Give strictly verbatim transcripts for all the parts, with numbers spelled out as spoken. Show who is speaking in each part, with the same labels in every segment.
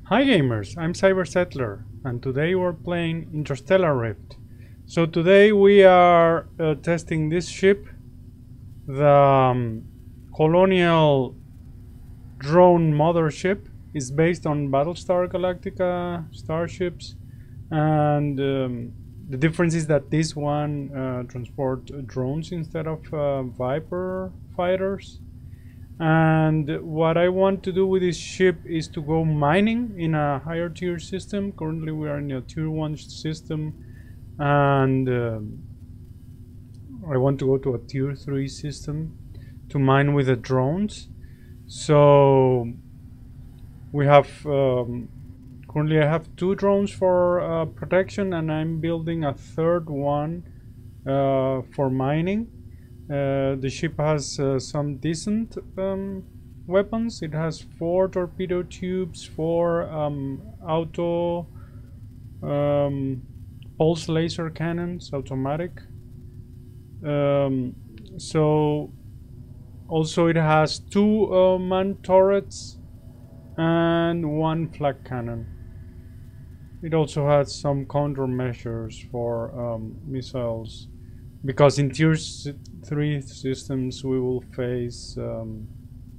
Speaker 1: Hi gamers, I'm Cyber Settler, and today we're playing Interstellar Rift. So today we are uh, testing this ship, the um, Colonial Drone Mother Ship. Is based on Battlestar Galactica starships, and um, the difference is that this one uh, transports drones instead of uh, Viper fighters. And what I want to do with this ship is to go mining in a higher tier system. Currently we are in a tier one system, and um, I want to go to a tier three system to mine with the drones. So we have um, currently I have two drones for uh, protection, and I'm building a third one uh, for mining. Uh, the ship has uh, some decent um, weapons. It has four torpedo tubes, four um, auto um, pulse laser cannons, automatic. Um, so also it has two uh, man turrets and one flak cannon. It also has some countermeasures for um, missiles, because in tier three systems we will face um,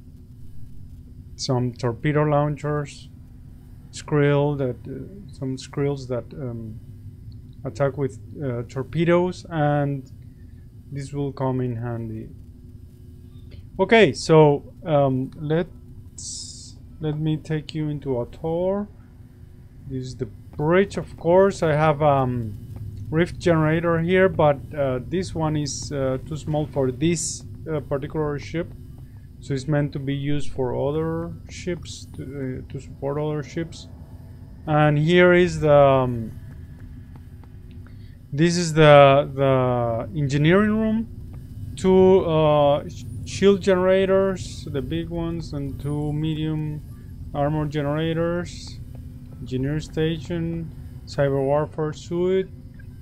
Speaker 1: some torpedo launchers, skrill that uh, some skrills that um, attack with uh, torpedoes, and this will come in handy. Okay, so um, let's let me take you into a tour. This is the bridge, of course. I have um, rift generator here, but uh, this one is uh, too small for this uh, particular ship, so it's meant to be used for other ships, to, uh, to support other ships. And here is the um, this is the the engineering room. Two uh, shield generators, the big ones, and two medium armor generators, engineer station, cyber warfare suite.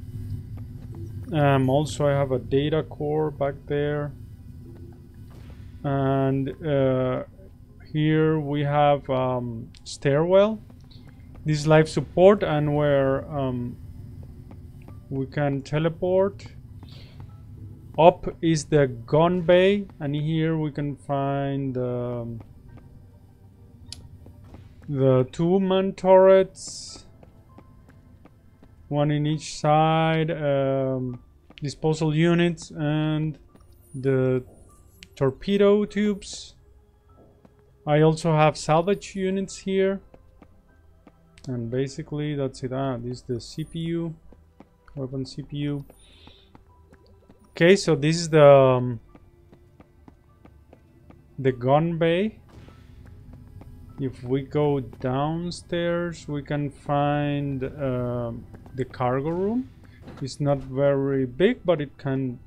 Speaker 1: Um, also I have a data core back there, and uh, here we have um, stairwell. This is life support, and where um, we can teleport. Up is the gun bay, and here we can find um, the two man turrets, one in each side, um, disposal units, and the torpedo tubes. I also have salvage units here, and basically that's it. Ah, this is the C P U, weapon C P U. Okay, so this is the um, the gun bay. If we go downstairs, we can find uh, the cargo room. It's not very big, but it can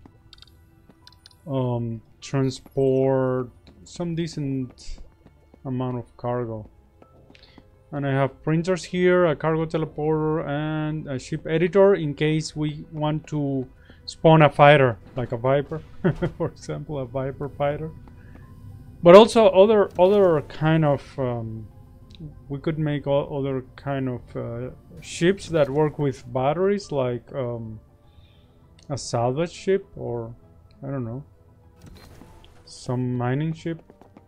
Speaker 1: um, transport some decent amount of cargo. And I have printers here, a cargo teleporter, and a ship editor in case we want to spawn a fighter, like a Viper, for example, a Viper fighter. But also other other kind of um, we could make all other kind of uh, ships that work with batteries, like um, a salvage ship, or I don't know, some mining ship.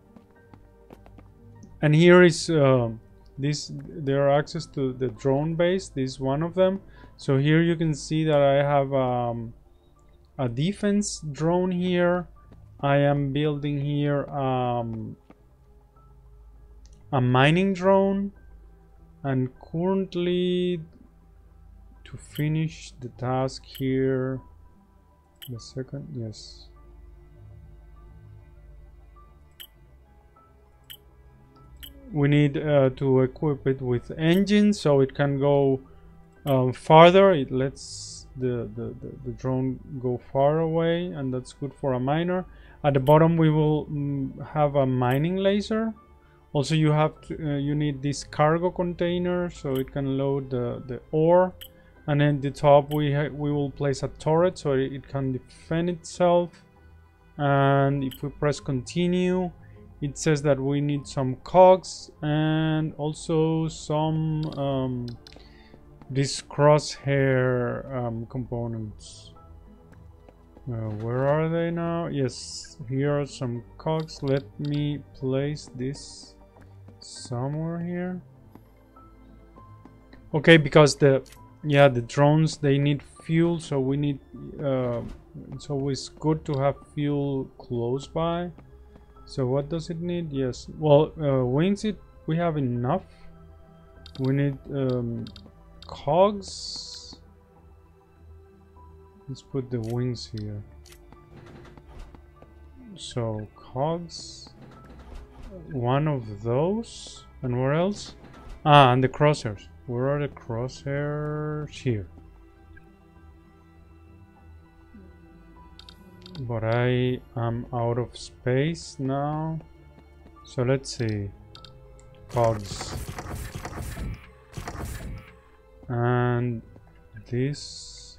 Speaker 1: And here is uh, this. There are access to the drone base. This is one of them. So here you can see that I have um, a defense drone here. I am building here um, a mining drone, and currently, to finish the task here, the second, yes, we need uh, to equip it with engines so it can go um, farther. It lets the, the, the, the drone go far away, and that's good for a miner. At the bottom we will mm, have a mining laser. Also you have to, uh, you need this cargo container so it can load the, the ore. And then the top we we will place a turret so it can defend itself. And if we press continue, it says that we need some cogs and also some um, these crosshair um, components. Uh, where are they now? Yes, here are some cogs. Let me place this somewhere here. Okay, because the yeah the drones, they need fuel, so we need uh, it's always good to have fuel close by. So what does it need? Yes, well, uh, wings, it we have enough. We need um, cogs. Let's put the wings here. So cogs, one of those, and where else? Ah, and the crosshairs. Where are the crosshairs? Here. But I am out of space now. So let's see. Cogs. And this.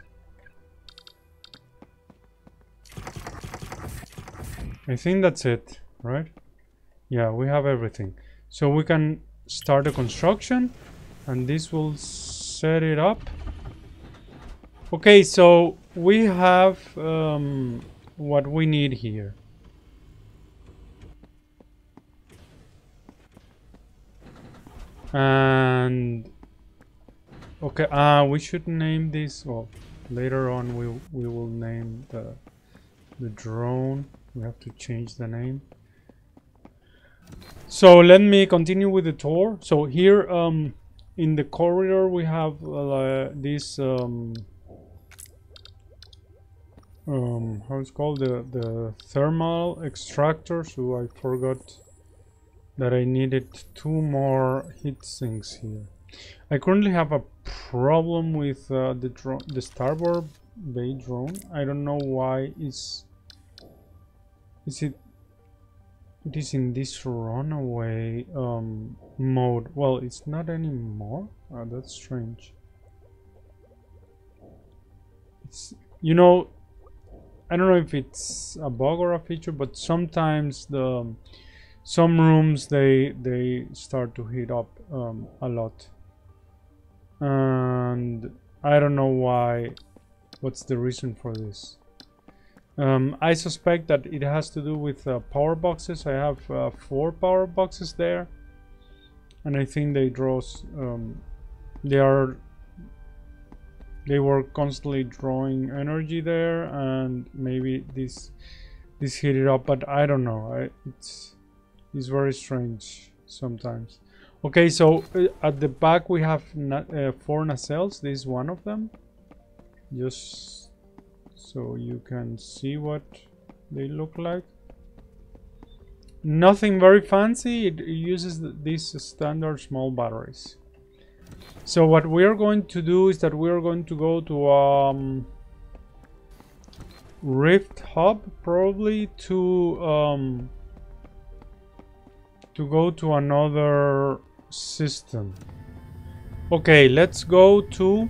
Speaker 1: I think that's it, right? Yeah, we have everything. So we can start the construction, and this will set it up. Okay, so we have um, what we need here. And okay, uh, we should name this. Well, later on we we will name the the drone. We have to change the name. So let me continue with the tour. So here um, in the corridor we have uh, this um, um, how it's called, the the thermal extractor. So I forgot that I needed two more heat sinks here. I currently have a problem with uh, the drone, the starboard bay drone. I don't know why it's is it it is in this runaway um, mode. Well, it's not anymore. Oh, that's strange. It's, you know, I don't know if it's a bug or a feature, but sometimes the some rooms they they start to heat up um, a lot, and I don't know why. What's the reason for this? Um, I suspect that it has to do with uh, power boxes. I have uh, four power boxes there, and I think they draw. Um, they are. They were constantly drawing energy there, and maybe this this heated up. But I don't know. I, it's it's very strange sometimes. Okay, so uh, at the back we have uh, four nacelles. This is one of them. Just so you can see what they look like. Nothing very fancy. It uses these standard small batteries. So what we are going to do is that we are going to go to um, Rift Hub, probably to um, to go to another system. Okay, let's go to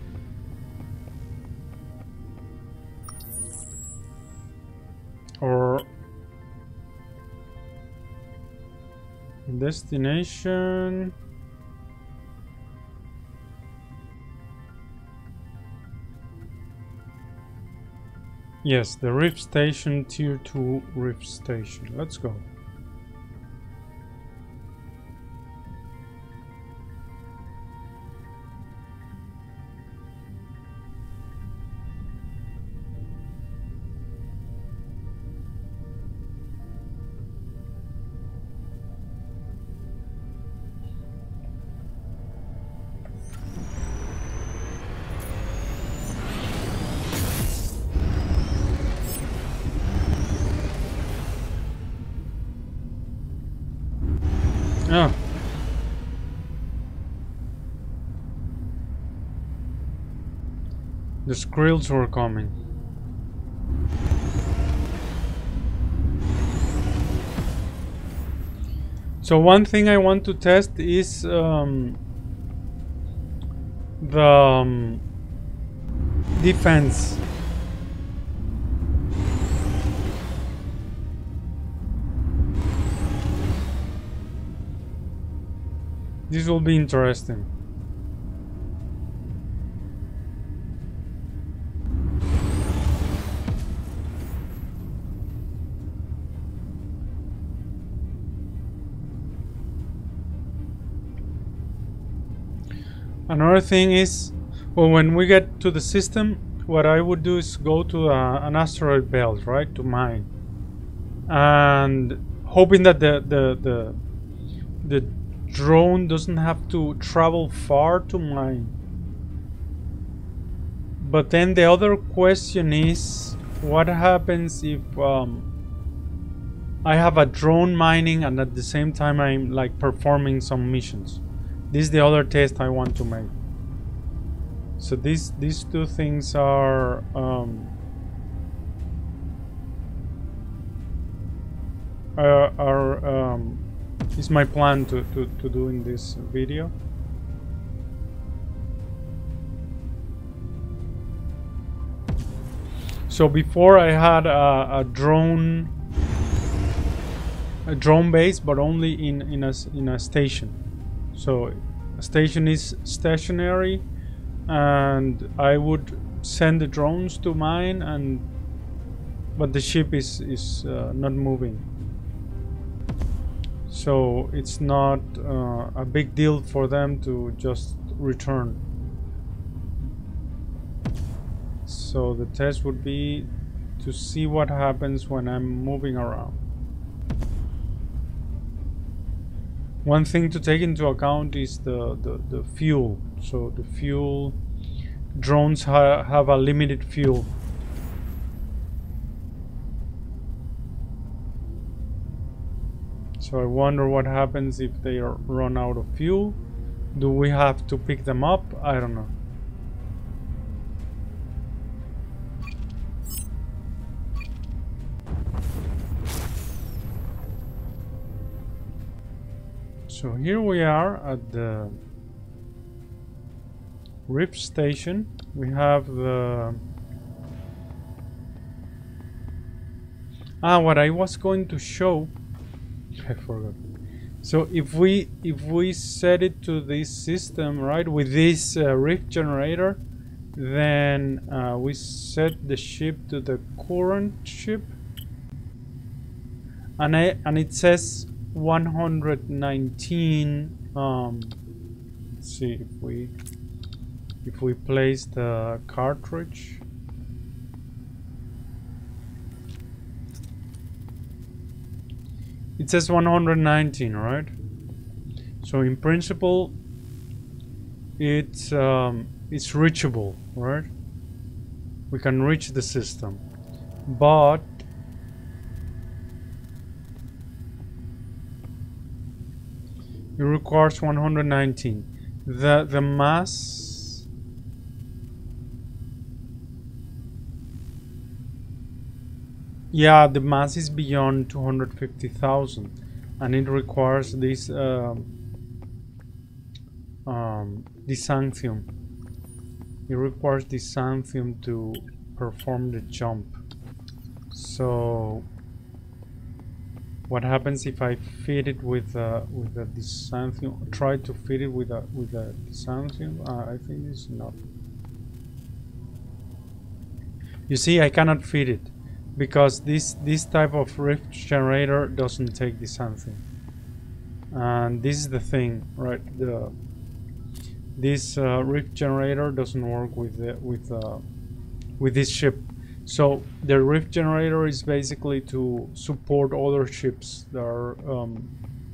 Speaker 1: or destination. Yes, the Rift Station, Tier two Rift Station. Let's go. Ah. The Skrills were coming. So one thing I want to test is um, the um, defense. This will be interesting. Another thing is, well, when we get to the system, what I would do is go to uh, an asteroid belt, right, to mine, and hoping that the the the the drone doesn't have to travel far to mine. But then the other question is, what happens if um, I have a drone mining and at the same time I'm like performing some missions? This is the other test I want to make. So these these two things are um, are, are um, is my plan to, to, to do in this video. So before I had a, a drone a drone base, but only in in a in a station. So a station is stationary, and I would send the drones to mine, and but the ship is is uh, not moving. So it's not uh, a big deal for them to just return. So the test would be to see what happens when I'm moving around. One thing to take into account is the, the, the fuel. So the fuel, drones ha have a limited fuel. So I wonder what happens if they are run out of fuel. Do we have to pick them up? I don't know. So here we are at the Rift station. We have the ah what I was going to show. I forgot. So if we if we set it to this system, right, with this uh, Rift generator, then uh, we set the ship to the current ship, and I and it says one hundred nineteen. Um, let's see if we if we place the cartridge. It says one hundred nineteen, right? So in principle, it's um, it's reachable, right? We can reach the system, but it requires one hundred nineteen. The the mass yeah, the mass is beyond two hundred fifty thousand, and it requires this um, um, Dysanthium. It requires Dysanthium to perform the jump. So what happens if I feed it with uh, with a Dysanthium? Try to feed it with a with a Dysanthium. Uh, I think it's enough. You see, I cannot feed it because this this type of Rift generator doesn't take Dysanthium. And this is the thing, right? The this uh, Rift generator doesn't work with the, with uh, with this ship. So the Rift generator is basically to support other ships that are um,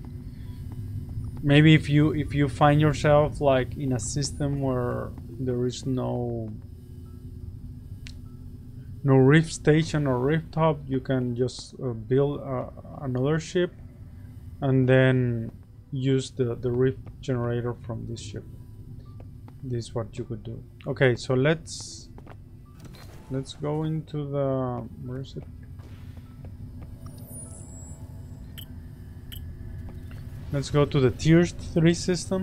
Speaker 1: maybe if you if you find yourself like in a system where there is no no Rift station or Rift hub, you can just uh, build uh, another ship and then use the the Rift generator from this ship. This is what you could do. Okay, so let's let's go into the where is it? Let's go to the tier three system.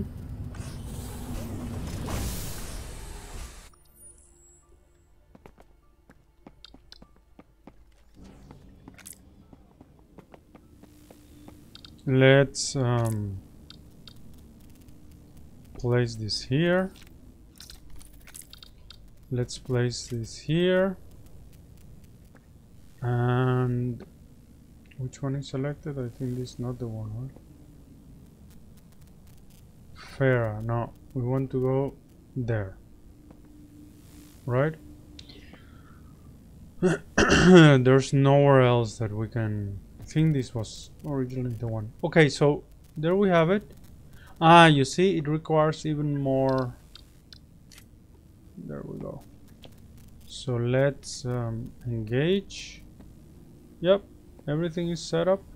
Speaker 1: Let's um place this here. Let's place this here. And which one is selected? I think this is not the one, right? Farah, no, we want to go there, right? There's nowhere else that we can. I think this was originally the one. Okay, so there we have it. Ah, you see, it requires even more. There we go. So let's um, engage. Yep, everything is set up.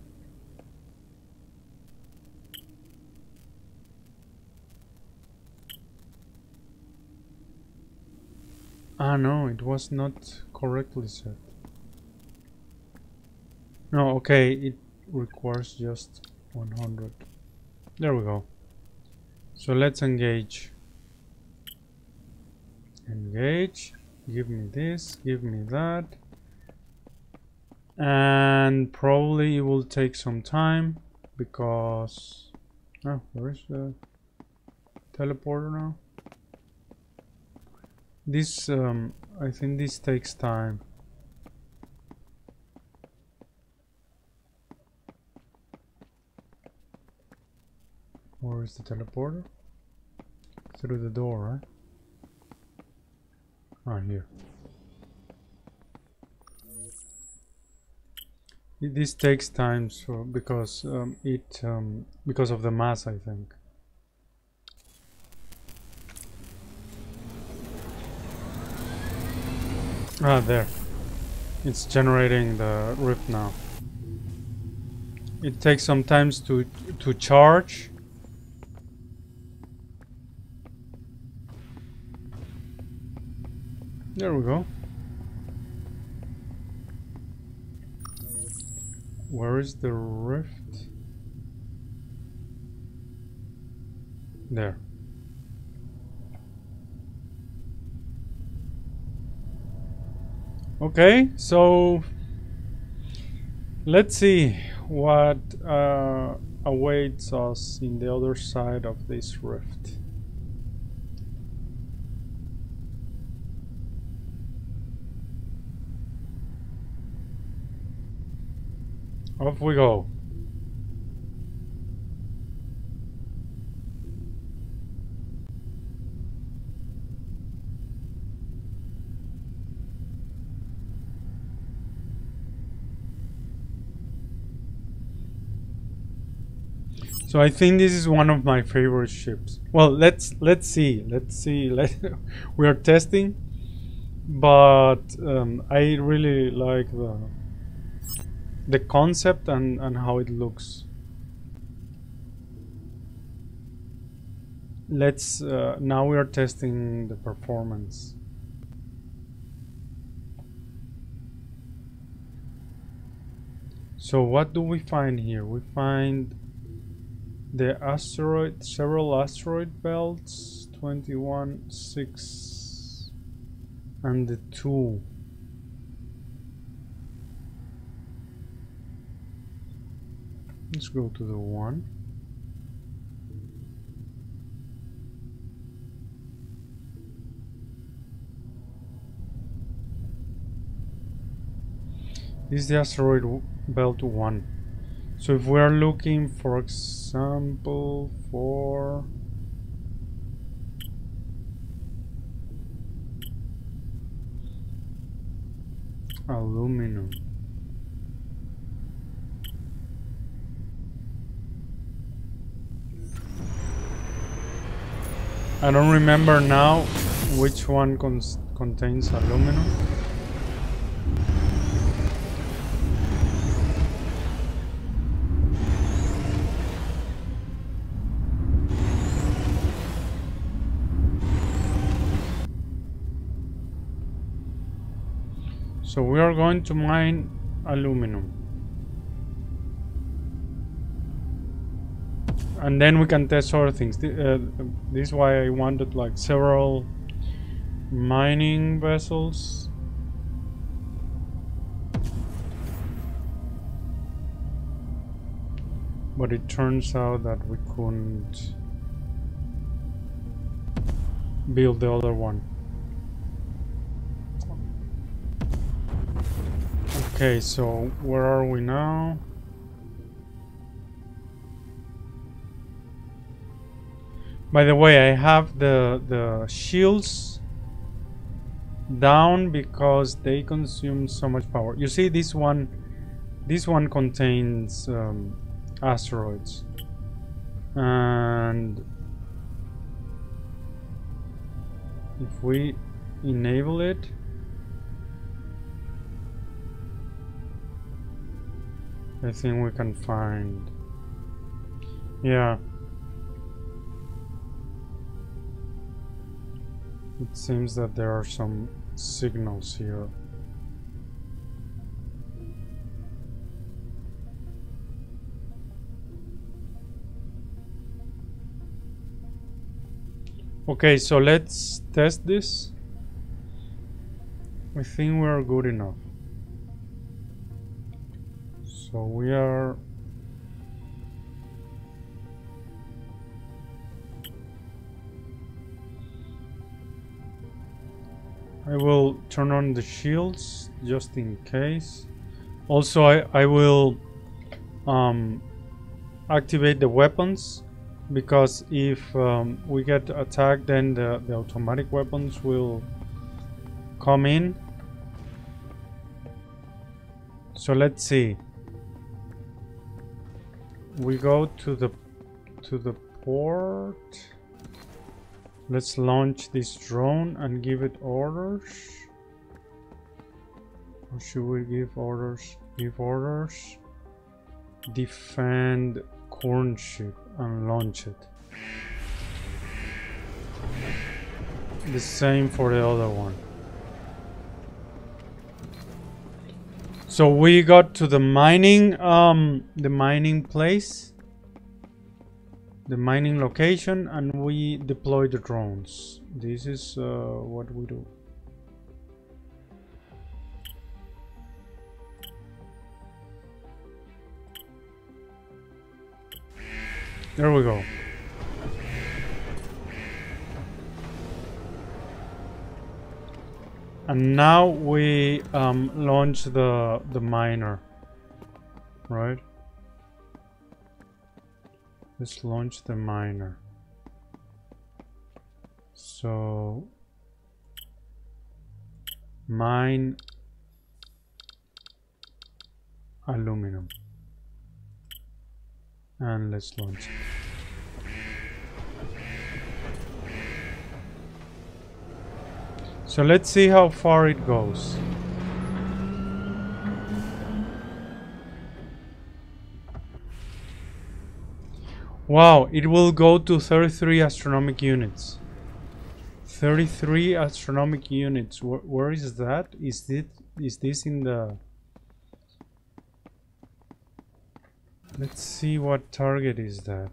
Speaker 1: Ah, no, it was not correctly set. No, okay, it requires just one hundred. There we go. So let's engage. Engage. Give me this, give me that. And probably it will take some time because... Oh, where is the teleporter now? This, um, I think this takes time. Where is the teleporter? Through the door, right? Ah, here. This takes time, so because um, it um, because of the mass, I think. Ah, there. It's generating the rift now. It takes some time to to charge. There we go. Where is the rift? There. Okay, so let's see what uh, awaits us in the other side of this rift. Off we go. So I think this is one of my favorite ships. Well, let's let's see, let's see. Let we are testing, but um, I really like the the concept and and how it looks. Let's uh, now we are testing the performance. So what do we find here? We find the asteroid, several asteroid belts, twenty-one, six, and the two. Let's go to the one. This is the asteroid belt one. So if we are looking, for example, for aluminum, I don't remember now which one cons contains aluminum. So we are going to mine aluminum. And then we can test other things. Th uh, this is why I wanted like several mining vessels. But it turns out that we couldn't build the other one. Okay, so where are we now? By the way, I have the the shields down because they consume so much power. You see, this one this one contains um, asteroids, and if we enable it, I think we can find, yeah, it seems that there are some signals here. Okay, so let's test this. I think we are good enough. So we are I will turn on the shields just in case. Also, I, I will um, activate the weapons, because if um, we get attacked, then the, the automatic weapons will come in. So let's see. We go to the to the port. Let's launch this drone and give it orders. Or should we give orders? Give orders. Defend corn ship and launch it. The same for the other one. So we got to the mining um the mining place. The mining location, and we deploy the drones. This is uh, what we do. There we go. And now we um, launch the the miner, right? Let's launch the miner. So mine aluminum, and let's launch it. So let's see how far it goes. Wow, it will go to thirty-three astronomic units. thirty-three astronomic units. Where, where is that? Is it is this in the... Let's see what target is that.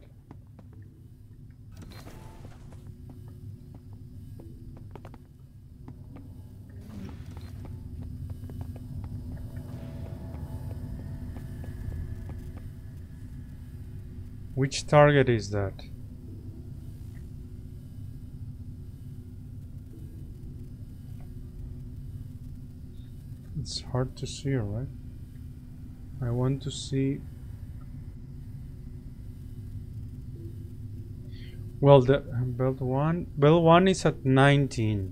Speaker 1: Which target is that? It's hard to see, right? I want to see... Well, the belt one, belt one is at nineteen.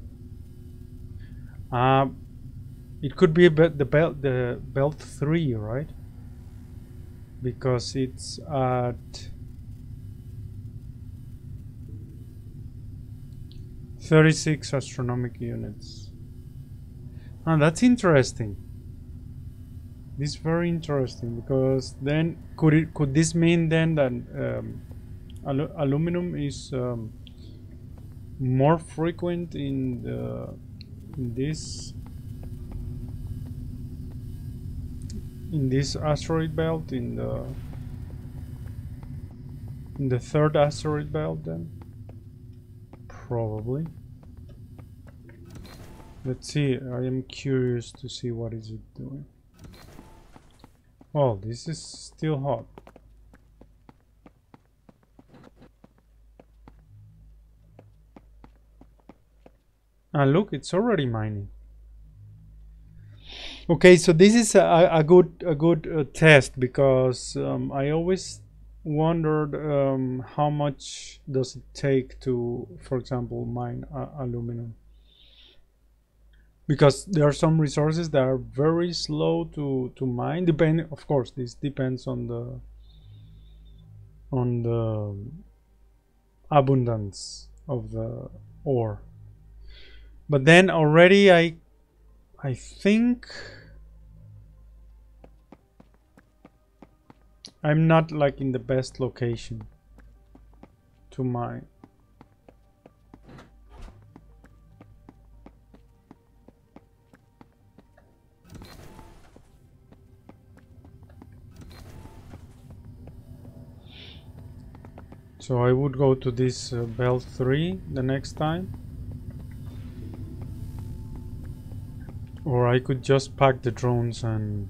Speaker 1: Uh, it could be a bit the belt, the belt three, right? Because it's at thirty-six astronomic units. Ah, that's interesting. This is very interesting, because then could it could this mean then that um, alu aluminum is um, more frequent in the in this in this asteroid belt, in the in the third asteroid belt then? Probably. Let's see. I am curious to see what is it doing. Oh, this is still hot. Ah, look, it's already mining. Okay, so this is a, a good a good uh, test, because um, I always wondered um, how much does it take to, for example, mine uh, aluminum, because there are some resources that are very slow to to mine. Depend, of course, this depends on the on the abundance of the ore. But then already I I think I'm not like in the best location to mine. So I would go to this uh, belt three the next time. Or I could just pack the drones and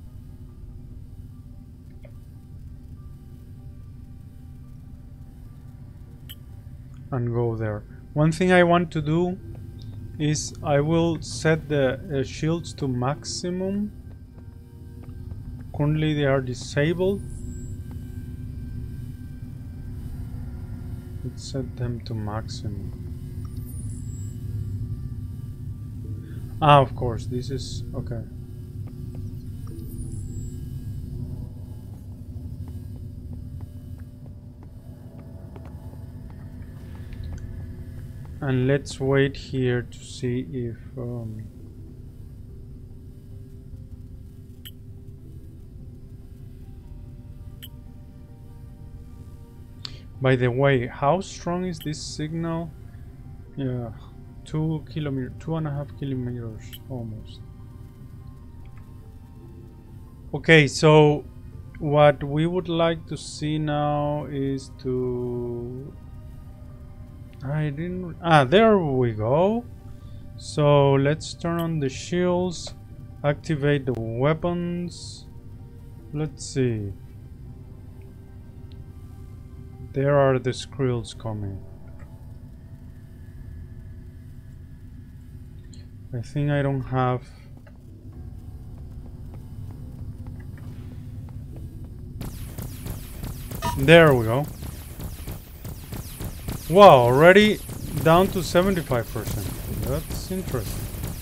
Speaker 1: and go there. One thing I want to do is I will set the uh, shields to maximum. Currently they are disabled. Let's set them to maximum. Ah, of course, this is okay. And let's wait here to see if um, by the way, how strong is this signal? Yeah, two kilometers, two and a half kilometers almost. Okay, so what we would like to see now is to I didn't ah there we go. So let's turn on the shields, activate the weapons. Let's see. There are the skrills coming. I think I don't have There we go. Wow, already down to seventy-five percent. That's interesting.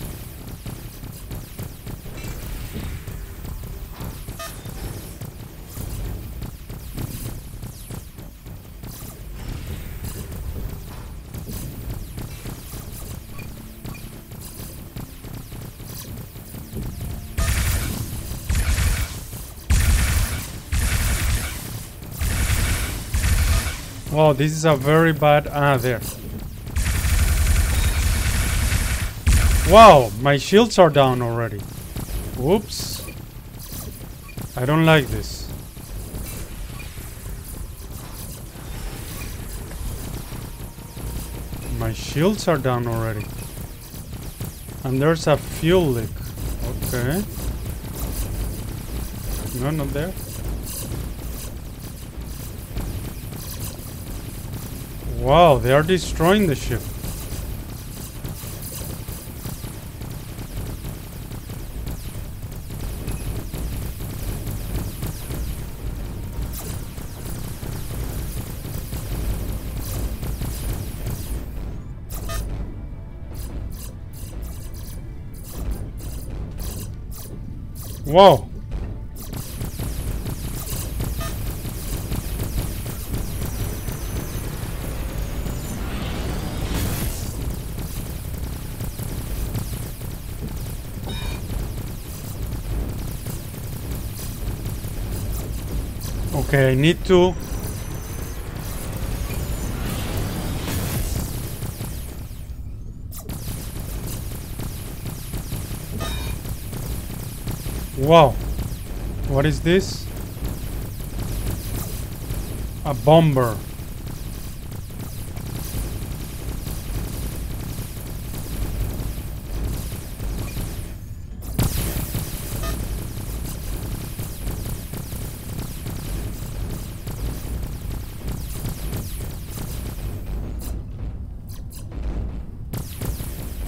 Speaker 1: Wow, this is a very bad... Ah, there. Wow, my shields are down already. Whoops. I don't like this. My shields are down already. And there's a fuel leak. Okay. No, not there. Wow, they are destroying the ship. Whoa. Okay, I need to... Wow. What is this? A bomber.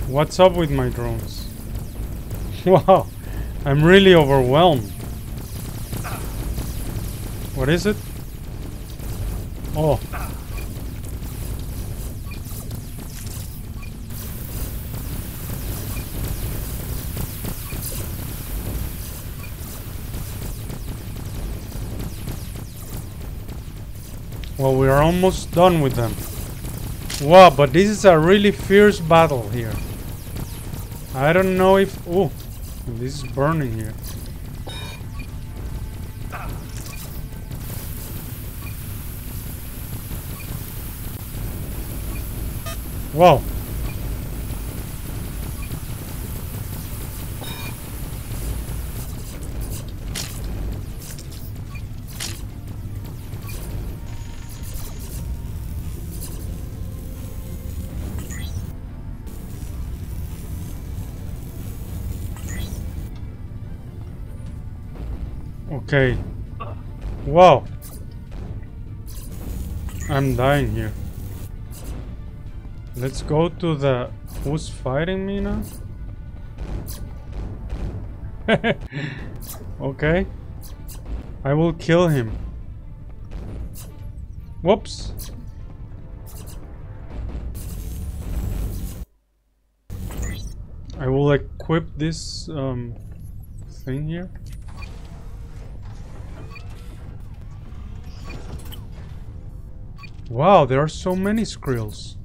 Speaker 1: What's up with my drones? Wow, I'm really overwhelmed. What is it? Oh. Well, we are almost done with them. Wow, but this is a really fierce battle here. I don't know if... Oh, this is burning here. Wow. Okay. Wow. I'm dying here. Let's go to the... Who's fighting me now? Okay. I will kill him. Whoops. I will equip this um, thing here. Wow, there are so many skrills.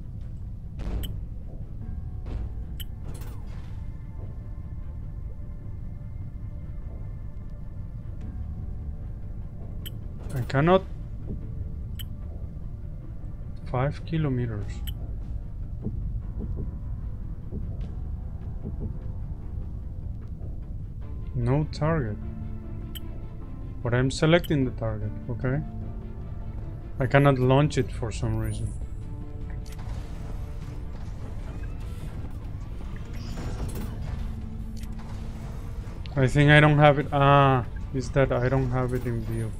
Speaker 1: I cannot... Five kilometers. No target. But I'm selecting the target, okay? I cannot launch it for some reason. I think I don't have it. Ah, is that I don't have it in view.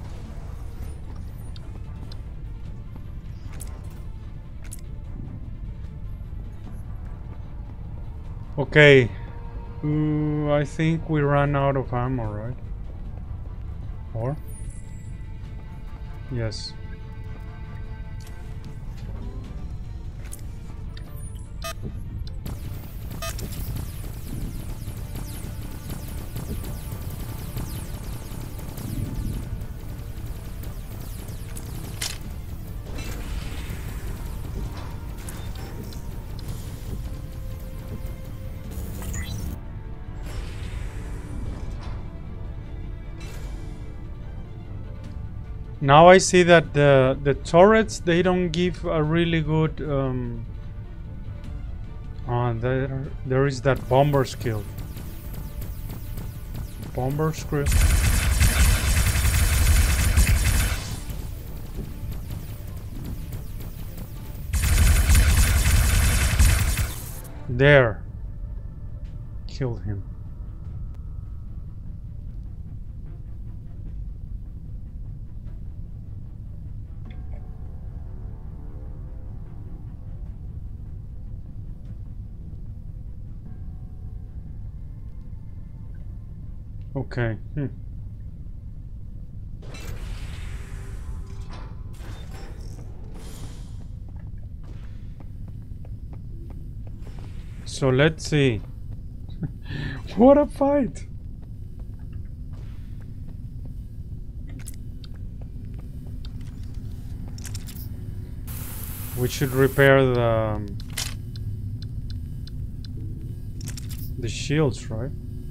Speaker 1: Okay. Uh, I think we ran out of ammo, right? Or? Yes. Now I see that the the turrets, they don't give a really good um uh, there there is that bomber skill. Bomber skill. There. Killed him. Okay. Hmm. So let's see. What a fight! We should repair the um, the shields, right?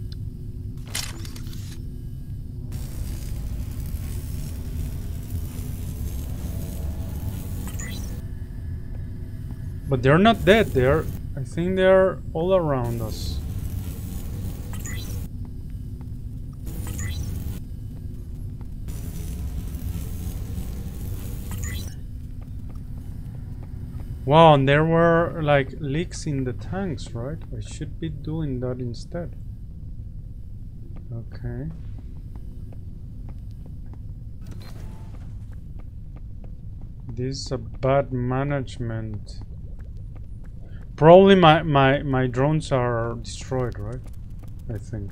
Speaker 1: But they're not dead. They're, I think they're all around us. Wow, and there were like leaks in the tanks, right? I should be doing that instead. Okay. This is a bad management. Probably my, my, my drones are destroyed, right? I think.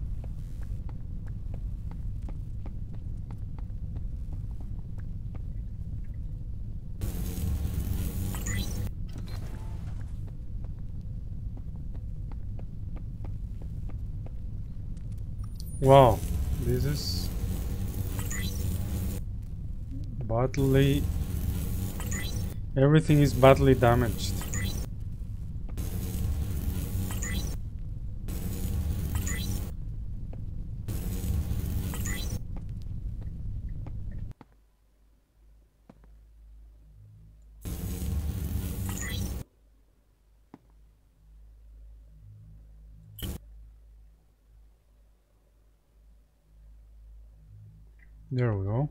Speaker 1: Wow, this is badly... Everything is badly damaged. There we go.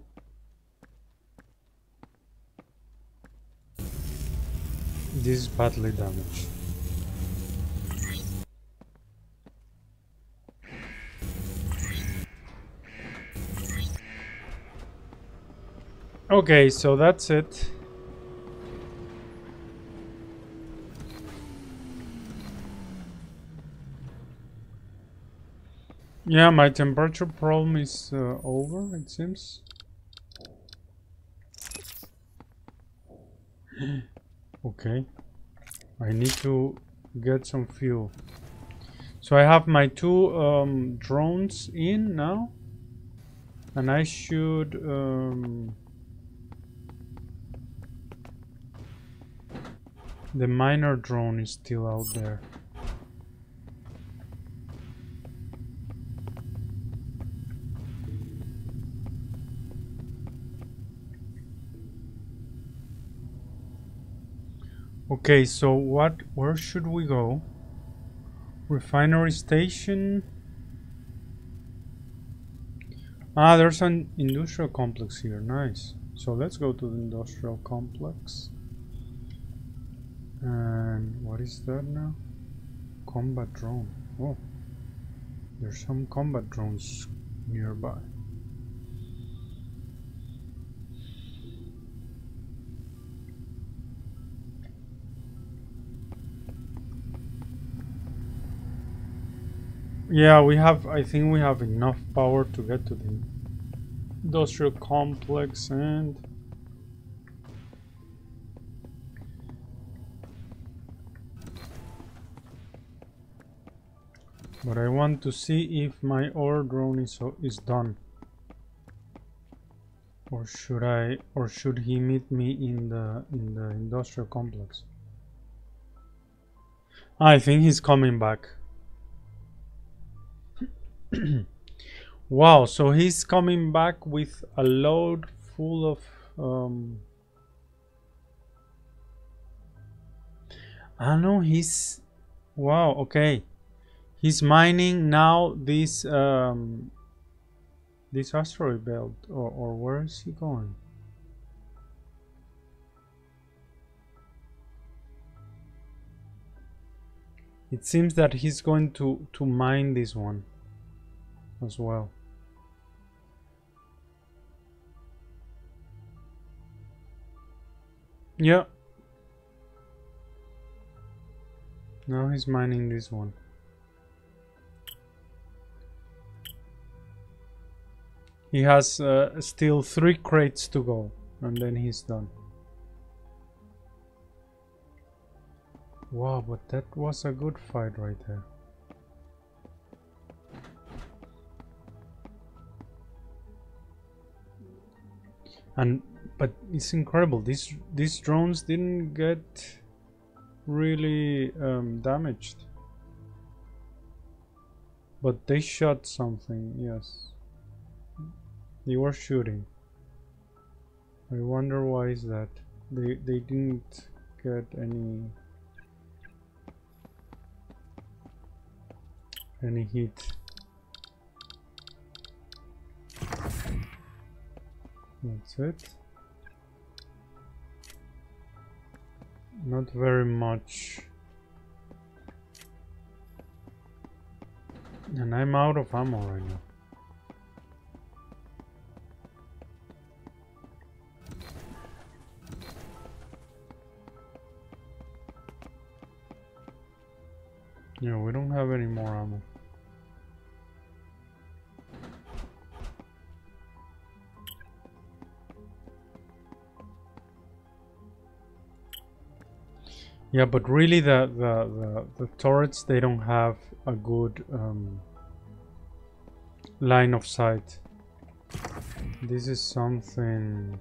Speaker 1: This is badly damaged. Okay, so that's it. Yeah, my temperature problem is uh, over, it seems. Okay, I need to get some fuel. So I have my two um, drones in now, and I should um, the miner drone is still out there. Okay, so what, where should we go? Refinery station. Ah, there's an industrial complex here. Nice. So let's go to the industrial complex. And what is that now? Combat drone. Oh, there's some combat drones nearby. Yeah, we have, I think we have enough power to get to the industrial complex, and but I want to see if my ore drone is is done, or should I, or should he meet me in the in the industrial complex? I think he's coming back. Wow, so he's coming back with a load full of um I know he's, wow, okay, he's mining now this um this asteroid belt, or, or where is he going? It seems that he's going to to mine this one as well. Yeah. Now he's mining this one. He has uh, still three crates to go, and then he's done. Wow, but that was a good fight right there. And but it's incredible. These these drones didn't get really um, damaged, but they shot something. Yes, they were shooting. I wonder why is that. They they didn't get any any hit. That's it. Not very much. And I'm out of ammo right now. Yeah, we don't have any more ammo. Yeah, but really the, the, the, the turrets, they don't have a good um, line of sight. This is something...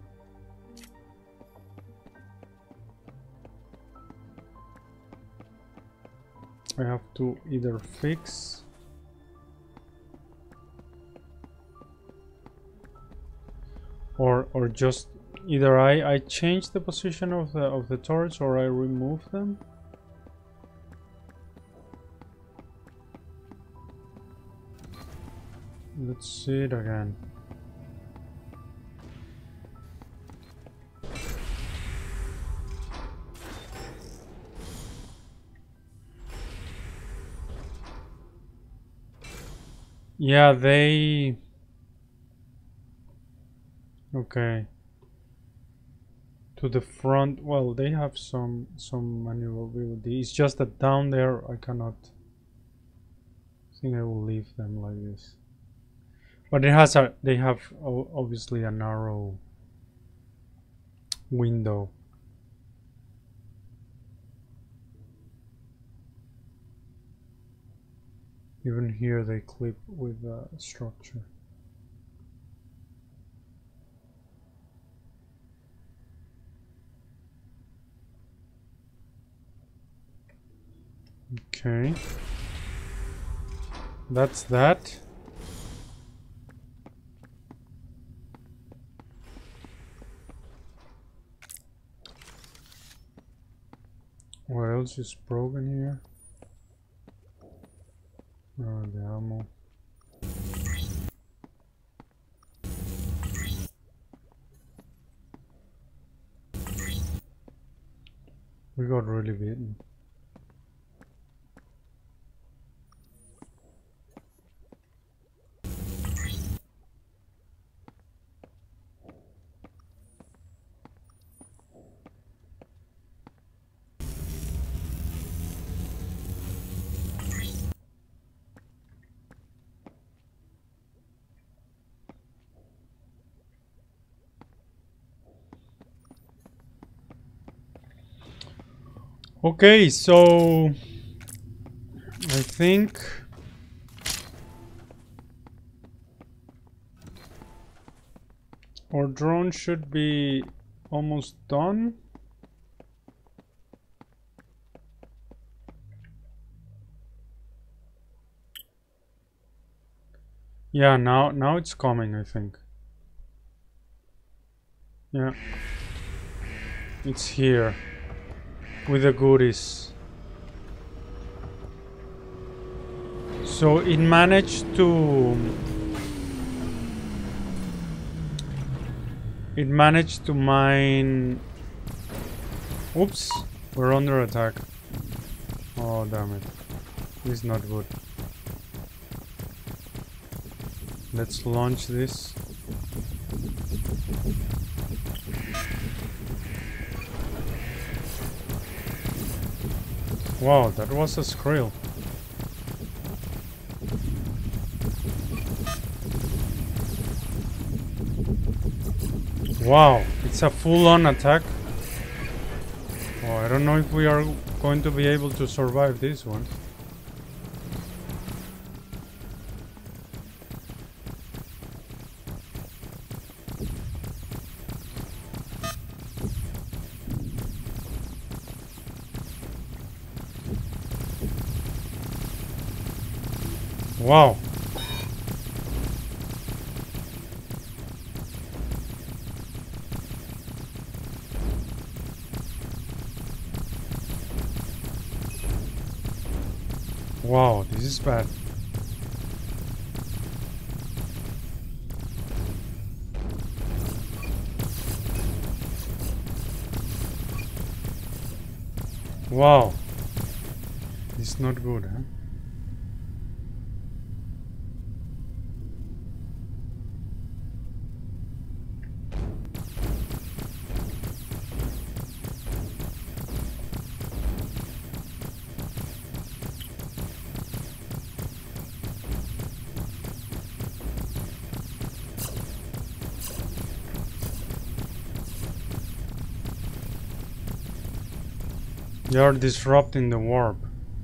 Speaker 1: I have to either fix or or just either I I change the position of the of the turrets or I remove them. Let's see it again. Yeah, they... Okay. To the front, well, they have some some maneuverability. It's just that down there I cannot... I think I will leave them like this. But it has a... They have obviously a narrow window. Even here they clip with the structure. Okay. That's that. What else is broken here? Oh, the ammo. We got really beaten. Okay, so I think our drone should be almost done. Yeah, now now it's coming, I think. Yeah. It's here with the goodies. So it managed to it managed to mine. Oops, we're under attack. Oh damn it. This is not good. Let's launch this. Wow, that was a skrill. Wow, it's a full-on attack. Oh, I don't know if we are going to be able to survive this one. Wow. Wow, this is bad. Wow. It's not good, huh? They are disrupting the warp.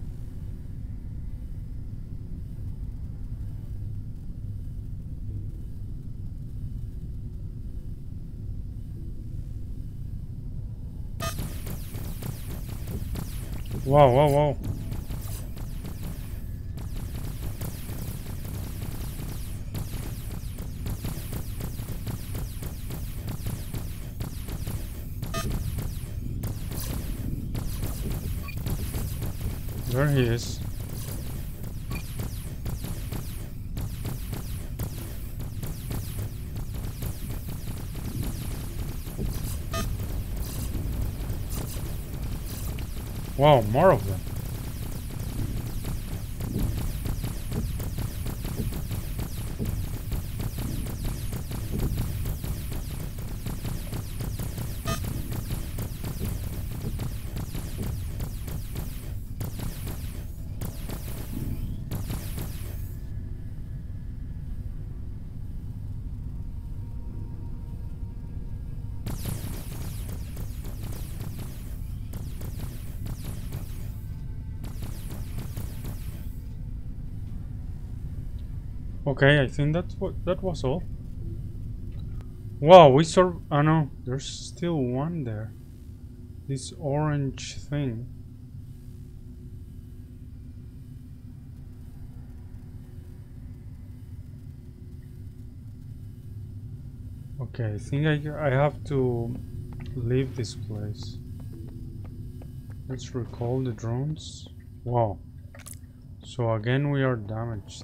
Speaker 1: Wow, wow, wow. There he is. Wow, more of them. Okay, I think that's what that was all. Wow, we saw. Oh no, there's still one there. This orange thing. Okay, I think I, I have to leave this place. Let's recall the drones. Wow. So again we are damaged.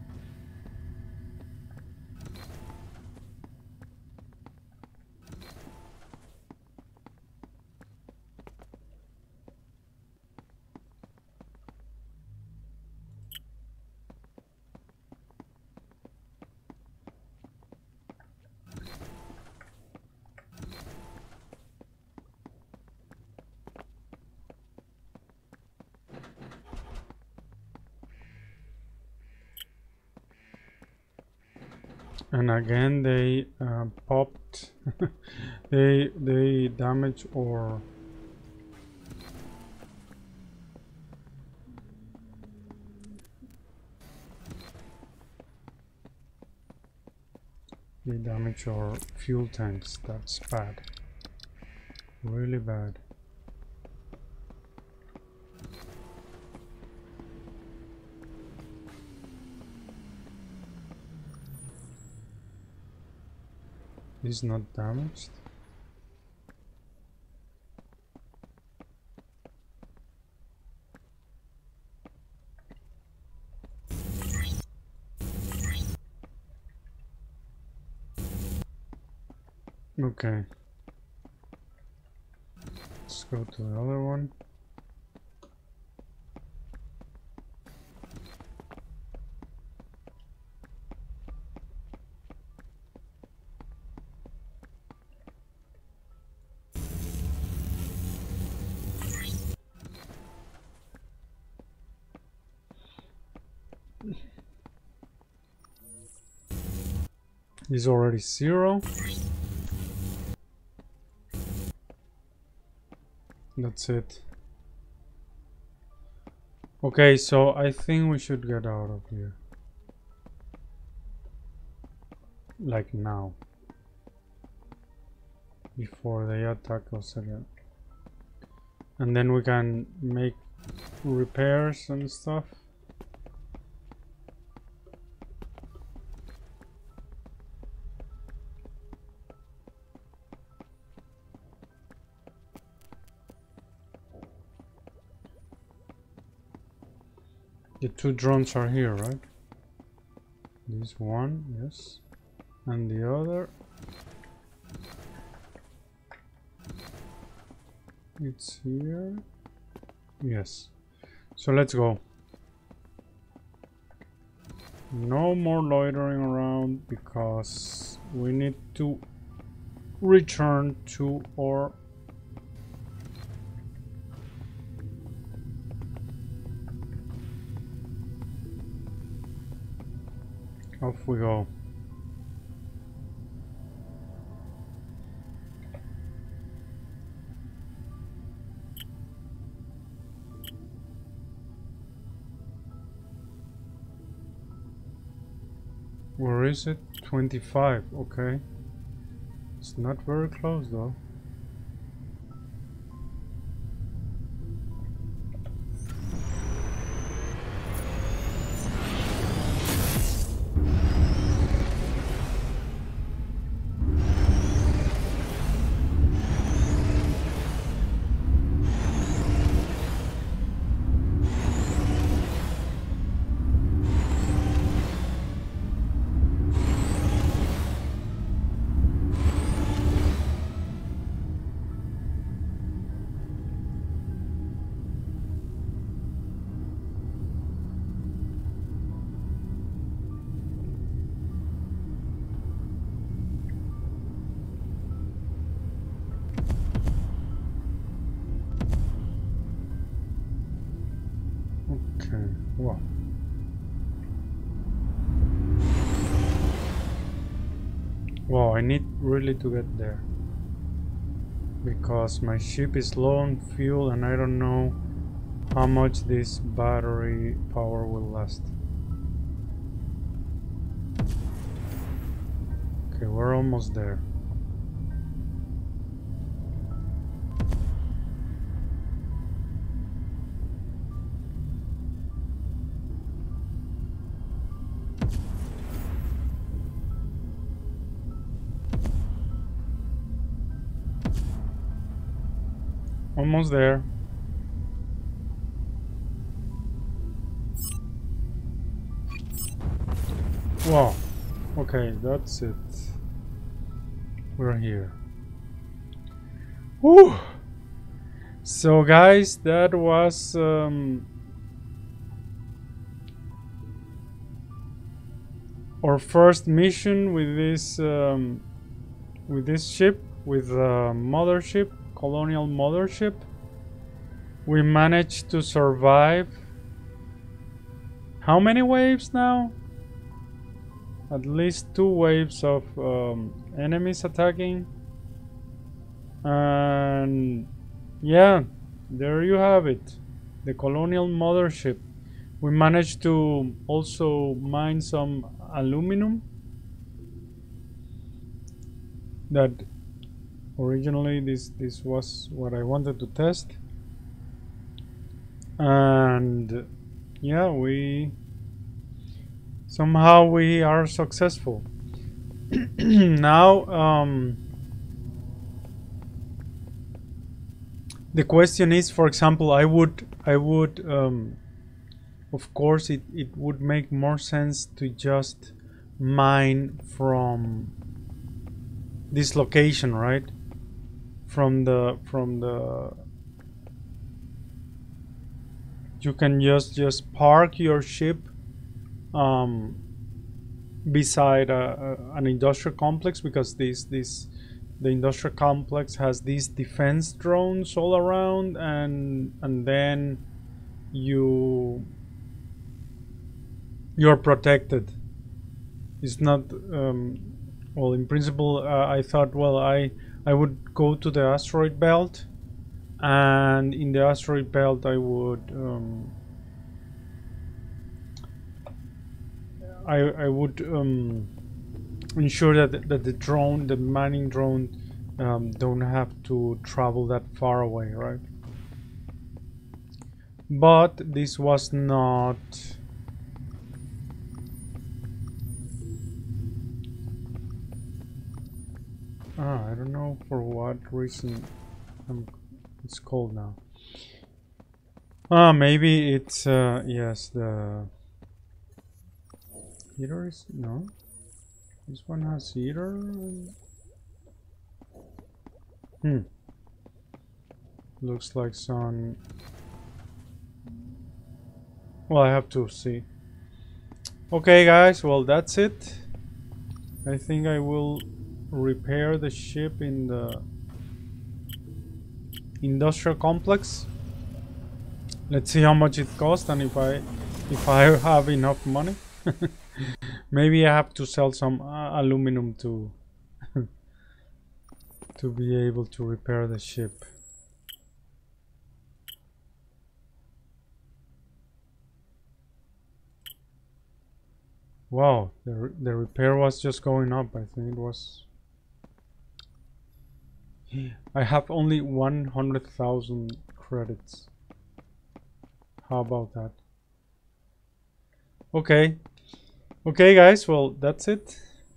Speaker 1: And again they uh, popped. they they damage or they damage our fuel tanks. That's bad. Really bad. Is not damaged. Okay. Let's go to the other one. Is already zero. That's it. Okay, so I think we should get out of here. Like now. Before they attack us again. And then we can make repairs and stuff. The two drones are here, right? This one, yes. And the other. It's here. Yes. So let's go. No more loitering around because we need to return to our off we go. Where is it? twenty-five, okay. It's not very close though. Okay, wow. Wow, I need really to get there. Because my ship is low on fuel and I don't know how much this battery power will last. Okay, we're almost there. Almost there. Wow. Okay, that's it. We're here. Whew. So guys, that was um, our first mission with this um, with this ship, with the mother ship, Colonial Mother Ship. We managed to survive. How many waves now? At least two waves of um, enemies attacking. And yeah, there you have it. The Colonial Mother Ship. We managed to also mine some aluminum that originally this this was what I wanted to test. And yeah, we somehow we are successful. Now um, the question is, for example, I would I would um, of course it, it would make more sense to just mine from this location, right? From the from the you can just just park your ship um, beside a, a, an industrial complex, because this this the industrial complex has these defense drones all around, and and then you you're protected. It's not um, well, in principle, uh, I thought, well, I I would go to the asteroid belt, and in the asteroid belt I would um, I I would um, ensure that that the drone, the mining drone, um, don't have to travel that far away, right? But this was not. Ah, I don't know for what reason um, it's cold now. Ah, maybe it's uh, yes, the heater is no. This one has heater. Hmm. Looks like some. Well, I have to see. Okay, guys. Well, that's it. I think I will repair the ship in the industrial complex. Let's see how much it costs, and if I if I have enough money. Maybe I have to sell some uh, aluminum to to be able to repair the ship. Wow, the, re the repair was just going up. I think it was... I have only one hundred thousand credits. How about that? Okay. Okay, guys, well, that's it.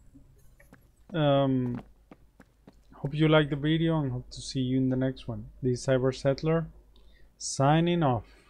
Speaker 1: Um, hope you liked the video and hope to see you in the next one. This is Cyber Settler, signing off.